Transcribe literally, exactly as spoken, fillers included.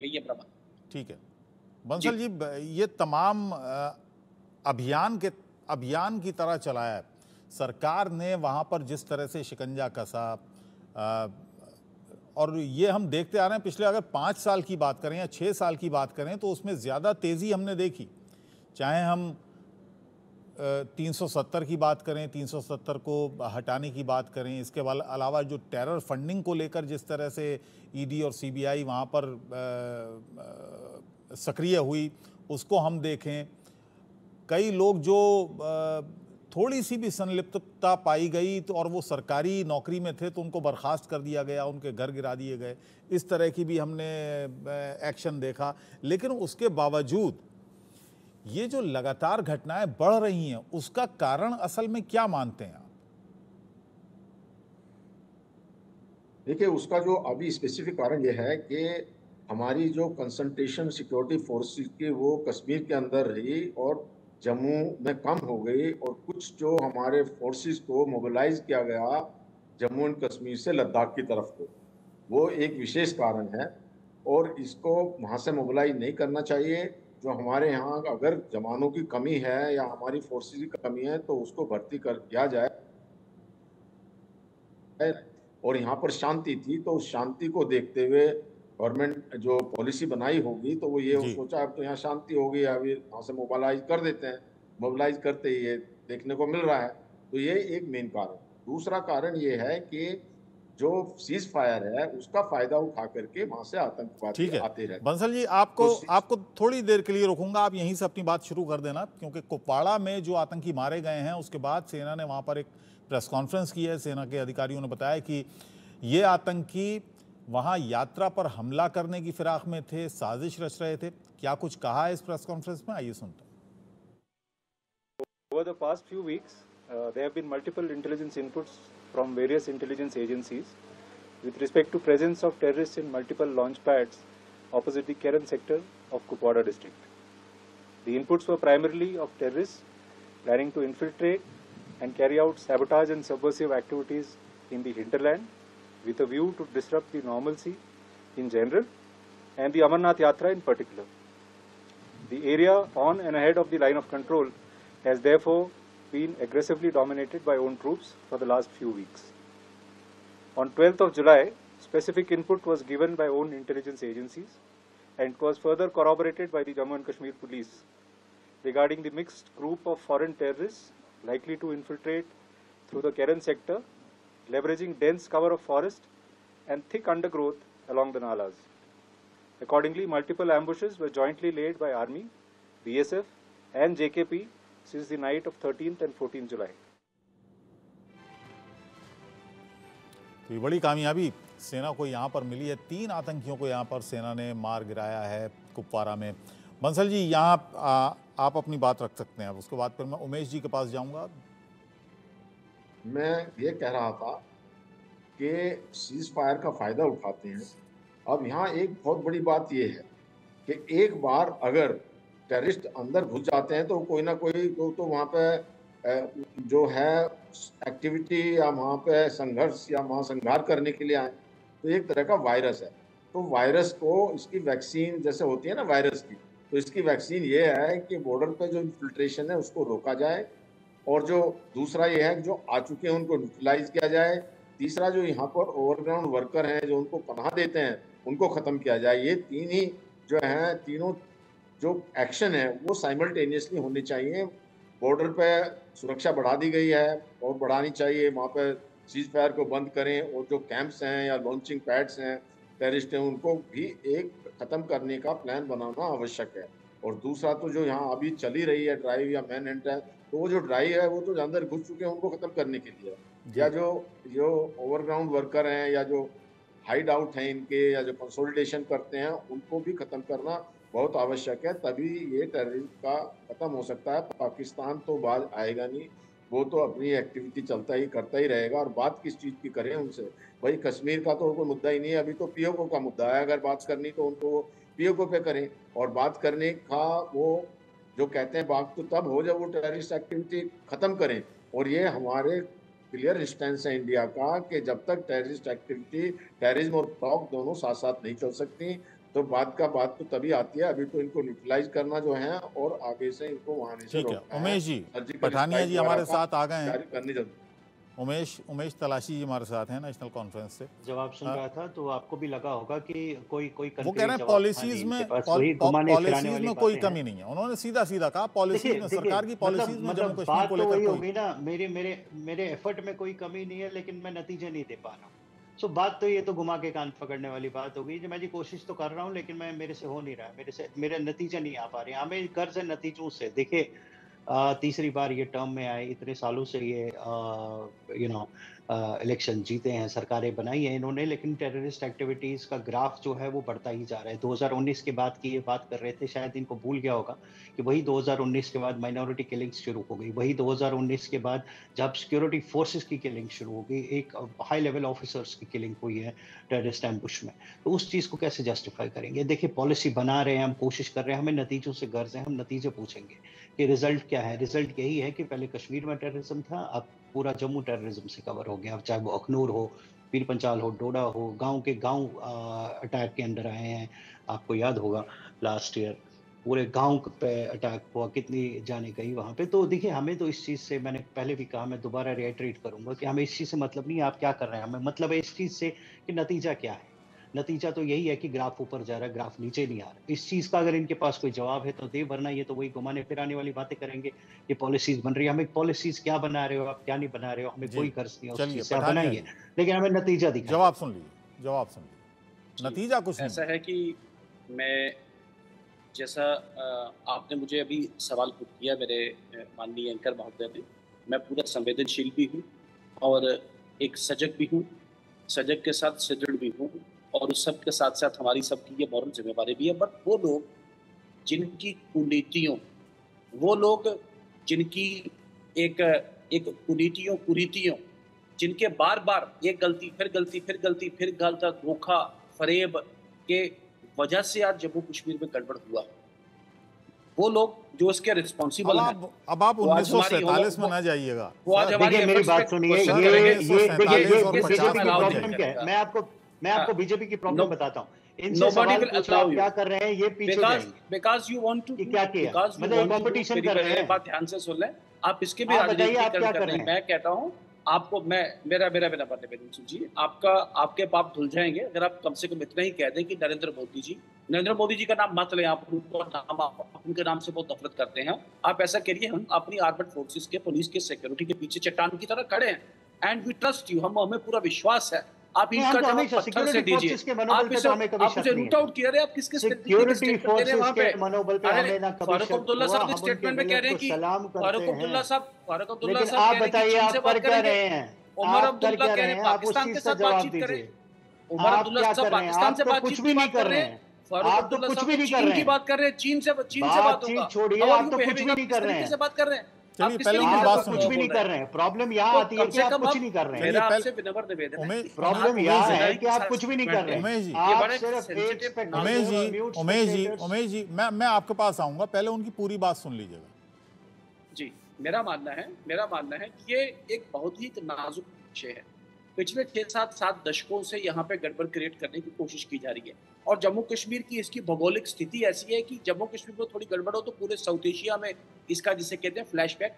ये प्रबंध। ठीक है बंसल जी, ये तमाम अभियान के अभियान की तरह चलाया है सरकार ने, वहाँ पर जिस तरह से शिकंजा कसा, और ये हम देखते आ रहे हैं पिछले अगर पाँच साल की बात करें या छः साल की बात करें तो उसमें ज़्यादा तेज़ी हमने देखी। चाहे हम तीन सौ सत्तर की बात करें, तीन सौ सत्तर को हटाने की बात करें, इसके अलावा जो टेरर फंडिंग को लेकर जिस तरह से ईडी और सीबीआई वहाँ पर सक्रिय हुई उसको हम देखें, कई लोग जो थोड़ी सी भी संलिप्तता पाई गई तो और वो सरकारी नौकरी में थे तो उनको बर्खास्त कर दिया गया, उनके घर गिरा दिए गए, इस तरह की भी हमने एक्शन देखा। लेकिन उसके बावजूद ये जो लगातार घटनाएं बढ़ रही हैं उसका कारण असल में क्या मानते हैं आप? देखिए, उसका जो अभी स्पेसिफिक कारण ये है कि हमारी जो कंसंट्रेशन सिक्योरिटी फोर्सेस की वो कश्मीर के अंदर रही और जम्मू में कम हो गई, और कुछ जो हमारे फोर्सेस को मोबिलाइज किया गया जम्मू एंड कश्मीर से लद्दाख की तरफ को, वो एक विशेष कारण है। और इसको वहाँ से मोबिलाइज नहीं करना चाहिए। जो हमारे यहाँ अगर जवानों की कमी है या हमारी फोर्सेस की कमी है तो उसको भर्ती कर किया जाए। और यहाँ पर शांति थी तो उस शांति को देखते हुए गवर्नमेंट जो पॉलिसी बनाई होगी तो वो ये सोचा अब तो यहाँ शांति हो गई, अभी यहाँ से मोबिलाइज कर देते हैं। मोबिलाइज करते ही ये देखने को मिल रहा है। तो ये एक मेन कारण। दूसरा कारण ये है कि जो सीज फायर है उसका फायदा उठा करके वहां से आतंकवादी आते रहते हैं। बंसल जी, आपको तो आपको थोड़ी देर के लिए रोकूंगा, आप यहीं से अपनी बात शुरू कर देना, क्योंकि कुपवाड़ा में जो आतंकी मारे गए हैं उसके बाद सेना ने वहां पर एक प्रेस कॉन्फ्रेंस की है। सेना के अधिकारियों ने बताया कि ये आतंकी वहां यात्रा पर हमला करने की फिराक में थे, साजिश रच रहे थे। क्या कुछ कहा है इस प्रेस कॉन्फ्रेंस में, आइए सुनते हैं। Over the past few weeks, uh, there have been multiple intelligence inputs from various intelligence agencies with respect to presence of terrorists in multiple launch pads opposite the Keren sector of Kupwara district. The inputs were primarily of terrorists planning to infiltrate and carry out sabotage and subversive activities in the hinterland with a view to disrupt the normalcy in general and the Amarnath Yatra in particular. The area on and ahead of the line of control has therefore been aggressively dominated by own troops for the last few weeks. On twelfth of July, specific input was given by own intelligence agencies and it was further corroborated by the Jammu and Kashmir police regarding the mixed group of foreign terrorists likely to infiltrate through the Keren sector, leveraging dense cover of forest and thick undergrowth along the nalas. Accordingly, multiple ambushes were jointly laid by Army, B S F and J K P since the night of thirteenth and fourteenth July. तो ये बड़ी कामयाबी सेना को यहाँ पर मिली है। तीन आतंकियों को यहाँ पर सेना ने मार गिराया है कुपवारा में। बंसल जी, यहाँ आप अपनी बात रख सकते हैं। उसके बाद फिर मैं उमेश जी के पास जाऊंगा। मैं ये कह रहा था कि सीज फायर का फायदा उठाते हैं। अब यहाँ एक बहुत बड़ी बात ये है कि एक बार अगर टेररिस्ट अंदर घुस जाते हैं तो कोई ना कोई तो, तो वहाँ पे जो है एक्टिविटी या वहाँ पे संघर्ष या वहाँ संघार करने के लिए आए, तो एक तरह का वायरस है। तो वायरस को इसकी वैक्सीन जैसे होती है ना वायरस की, तो इसकी वैक्सीन ये है कि बॉर्डर पे जो इन्फिल्ट्रेशन है उसको रोका जाए, और जो दूसरा ये है कि जो आ चुके हैं उनको न्यूट्रलाइज किया जाए। तीसरा जो यहाँ पर ओवरग्राउंड वर्कर हैं जो उनको पनाह देते हैं उनको ख़त्म किया जाए। ये तीन ही जो हैं, तीनों जो एक्शन है वो साइमल्टेनियसली होने चाहिए। बॉर्डर पे सुरक्षा बढ़ा दी गई है और बढ़ानी चाहिए। वहाँ पे सीज फायर को बंद करें, और जो कैंप्स हैं या लॉन्चिंग पैड्स हैं टेररिस्ट हैं उनको भी एक ख़त्म करने का प्लान बनाना आवश्यक है। और दूसरा तो जो यहाँ अभी चली रही है ड्राइव या मैन हंट है, तो वो जो ड्राइव है वो तो अंदर घुस चुके हैं उनको ख़त्म करने के लिए, या जो जो ओवरग्राउंड वर्कर हैं या जो हाइड आउट हैं इनके, या जो कंसोलिडेशन करते हैं उनको भी ख़त्म करना बहुत आवश्यक है। तभी ये टेररिज्म का ख़त्म हो सकता है। पाकिस्तान तो बाज आएगा नहीं, वो तो अपनी एक्टिविटी चलता ही करता ही रहेगा। और बात किस चीज़ की करें उनसे, भाई कश्मीर का तो कोई मुद्दा ही नहीं है, अभी तो पीओके का मुद्दा है। अगर बात करनी तो उनको पीओके पे करें। और बात करने का वो जो कहते हैं बात तो तब हो जब वो टेररिस्ट एक्टिविटी ख़त्म करें। और ये हमारे क्लियर स्टैंस है इंडिया का कि जब तक टेररिस्ट एक्टिविटी, टेररिज्म और टॉक दोनों साथ साथ नहीं चल सकती, तो बात का बात तो तभी आती है, अभी तो इनको न्यूट्रलाइज करना जो है और आगे से इनको वहां से ठीक है। रोकना है। उमेश जी सर्जिकल पठानिया स्ट्राइक जी वगैरह हमारे का साथ आ गए हैं। जारी करनी जरूरी है। उमेश उमेश तलाशी जी हमारे साथ हैं नेशनल कॉन्फ्रेंस से। जवाब सुन हाँ, रहा था तो आपको भी लगा होगा कि कोई कोई वो कह रहे कंक्रीट हैं जवाब था पॉलिसीज नहीं में इनके पास, पॉल, वही पॉ- घुमाने फिराने पॉलिसीज वाली में कोई बातें हैं। कमी नहीं है। उन्होंने सीधा सीधा कहा पॉलिसीज देखिए में, देखिए सरकार की मतलब पॉलिसीज में जम्मू मतलब कश्मीर बात को तो लेकर वही कोई होगी ना, मेरे मेरे मेरे एफर्ट में कोई कमी नहीं है लेकिन मैं नतीजे नहीं दे पा रहा हूँ। सो बात तो ये तो घुमा के कान पकड़ने वाली बात होगी जो मैं जी कोशिश तो कर रहा हूँ लेकिन मैं मेरे से हो नहीं रहा है, मेरे से मेरे नतीजे नहीं आ पा रहे हैं। हमें कर्ज है नतीजों से। देखिए अ, तीसरी बार ये टर्म में आए, इतने सालों से ये यू नो इलेक्शन जीते हैं, सरकारें बनाई हैं इन्होंने, लेकिन टेररिस्ट एक्टिविटीज का ग्राफ जो है वो बढ़ता ही जा रहा है। दो हज़ार उन्नीस के बाद की ये बात कर रहे थे, शायद इनको भूल गया होगा कि वही दो हज़ार उन्नीस के बाद माइनॉरिटी किलिंग्स शुरू हो गई, वही दो हज़ार उन्नीस के बाद जब सिक्योरिटी फोर्सेस की किलिंग शुरू हो गई, एक हाई लेवल ऑफिसर्स की किलिंग हुई है टेररिस्ट एम्बुश में। तो उस चीज को कैसे जस्टिफाई करेंगे? देखिए पॉलिसी बना रहे हैं हम, कोशिश कर रहे हैं, हमें नतीजों से गर्ज है, हम नतीजे पूछेंगे कि रिजल्ट क्या है। रिजल्ट यही है कि पहले कश्मीर में टेररिज्म था, अब पूरा जम्मू टेररिज्म से कवर हो गया। अब चाहे वो अखनूर हो, पीर पंचाल हो, डोडा हो, गांव के गांव अटैक के अंदर आए हैं। आपको याद होगा लास्ट ईयर पूरे गांव पे अटैक हुआ, कितनी जाने गई वहां पे। तो देखिए हमें तो इस चीज से, मैंने पहले भी कहा, मैं दोबारा रिएटरेट करूंगा कि हमें इस चीज से मतलब नहीं है आप क्या कर रहे हैं, हमें मतलब है इस चीज से कि नतीजा क्या है। नतीजा तो यही है कि ग्राफ ऊपर जा रहा है, ग्राफ नीचे नहीं आ रहा। इस चीज का अगर इनके पास कोई जवाब है तो दे, वरना ये तो वही घुमाने फिराने वाली बातें करेंगे। ये पॉलिसीज बन रही है, हमें पॉलिसीज क्या बना रहे हो आप, क्या नहीं बना रहे हो, हमें जी कोई गर्ज नहीं है उस चलिए चीज से। आप पठानिया बनाइए जी लेकिन हमें नतीजा दिखाइए। जवाब सुन लीजिए, जवाब सुन लीजिए, जी, नतीजा कुछ नहीं ऐसा है कि मैं, जैसा अ, आपने मुझे अभी सवाल पूछ किया मेरे अ, माननीय एंकर महोदय ने, मैं पूरा संवेदनशील भी हूँ और एक सजग भी हूँ, सजग के साथ सुदृढ़ भी हूँ, और उस सब के साथ साथ हमारी सबकी ये मॉरल जिम्मेवारी भी है। बट वो लोग जिनकी कुनीतियों, वो लोग जिनकी एक एक कुनीतियों कुरीतियों जिनके बार बार एक गलती फिर गलती फिर गलती फिर गलता, धोखा, फरेब के वजह से आज जम्मू कश्मीर में गड़बड़ हुआ, वो लोग जो इसके अब रिस्पॉन्सिबल हैं, आप अब आप वो आज उन्नीस सौ हमारी सैंतालीस में वो- ना जाइएगा वो आज सर। हमारी देखिए मेरी efforts बात पे सुनिए, question ये करेंगे। ये देखिए ये उन्नीस सौ ये सैंतालीस बीजेपी की allow नहीं प्रॉब्लम क्या है, करेगा। मैं आपको मैं आपको हाँ, बीजेपी की no, प्रॉब्लम बताता हूँ। इनसे nobody सवाल will पूछो allow आप you क्या कर रहे हैं, ये पीछे because जाएंगे because you want to कि do क्या किया, because you मतलब want to do कंपटीशन मेरी कर रहे मेरी हैं। बात ध्यान से सुन लें। आप इसके भी आप बताइए आप राजनीतिकरण क्या कर कर रहे रहे हैं। हैं। मैं कहता हूँ आपको, मैं मेरा मेरा मेरा बात है जी, आपका आपके पाप धुल जाएंगे अगर आप कम से कम इतना ही कह दें कि नरेंद्र मोदी जी, नरेंद्र मोदी जी का नाम मत लें आप, उनका नाम आप उनके नाम से बहुत नफरत करते हैं। आप ऐसा करिए, हम अपनी आर्मड फोर्सेस के, पुलिस के, सिक्योरिटी के पीछे चट्टान की तरह खड़े हैं, एंड वी ट्रस्ट यू, हम हमें पूरा विश्वास है। आप नहीं, इनका हम तो जवाब हमेशा पत्थर से सिक्योरिटी दीजिए। फोर्सेस के मनोबल आप पे इसे तो हमें कभी आप शक उसे नहीं रूट है। आउट किया, आप किस किस तरीके की सिक्योरिटी स्टेटमेंट दे रहे फोर्सेस हैं वहां के पे। मनोबल पे अरे हमें ना कभी फारूक शक अब्दुल्ला हुआ, साहब ने हम उनके स्टेटमेंट में कह विलय रहे हैं को कि सलाम फारूक करते अब्दुल्ला हैं। साहब फारूक अब्दुल्ला लेकिन साहब आप कह रहे हैं कि बताइए चीन आप से कर बात क्या करेंगे। रहे हैं, उमर आप कर अब्दुल्ला क्या कह रहे रहे हैं, हैं आप उस पाकिस्तान चीज के का साथ जवाब बातचीत करें। दीजिए। उमर आप अब्दुल्ला क्या साहब कर रहे हैं, पाकिस्तान आप से तो बातचीत कुछ की भी नहीं बात कर कर रहे रहे हैं। हैं, फारूक आप तो अब्दुल्ला कुछ साहब भी तो नहीं कर चीन रहे की हैं। बात कर रहे हैं, चीन से चीन से बात होगा। बातचीत छोड़िए, हाउ आर आप यू तो कुछ बिहेविंग, भी आप नहीं किस कर रहे तरीके हैं। से बात कर रहे हैं? चलिए आप किस पहले तरीके उनकी से आप बात तो बात कुछ सुनिए। भी बोल नहीं रहे कर हैं? रहे हैं। प्रॉब्लम यहाँ तो आती है कम कि से आप कम कुछ अब नहीं कर रहे हैं। मेरा चलिए आपसे पहले विनम्र निवेदन है उमेश कि प्रॉब्लम आप यह उमेश है जी कि आप कुछ भी नहीं कर रहे हैं। उमेश जी ये आप बड़े सिर्फ एक sensitive spectator, Umesh ji mute Umesh ji spectators। Umesh ji मैं मैं आपके पास आऊंगा, पहले उनकी पूरी बात सुन लीजिएगा। जी, मेरा मानना है मेरा मानना है कि ये एक बहुत ही एक नाजुक विषय है। पिछले छह सात सात दशकों से यहाँ पे गड़बड़ क्रिएट करने की कोशिश की जा रही है, और जम्मू कश्मीर की इसकी भौगोलिक स्थिति ऐसी है कि जम्मू कश्मीर में थोड़ी गड़बड़ हो तो पूरे साउथ एशिया में इसका, जिसे कहते हैं, फ्लैशबैक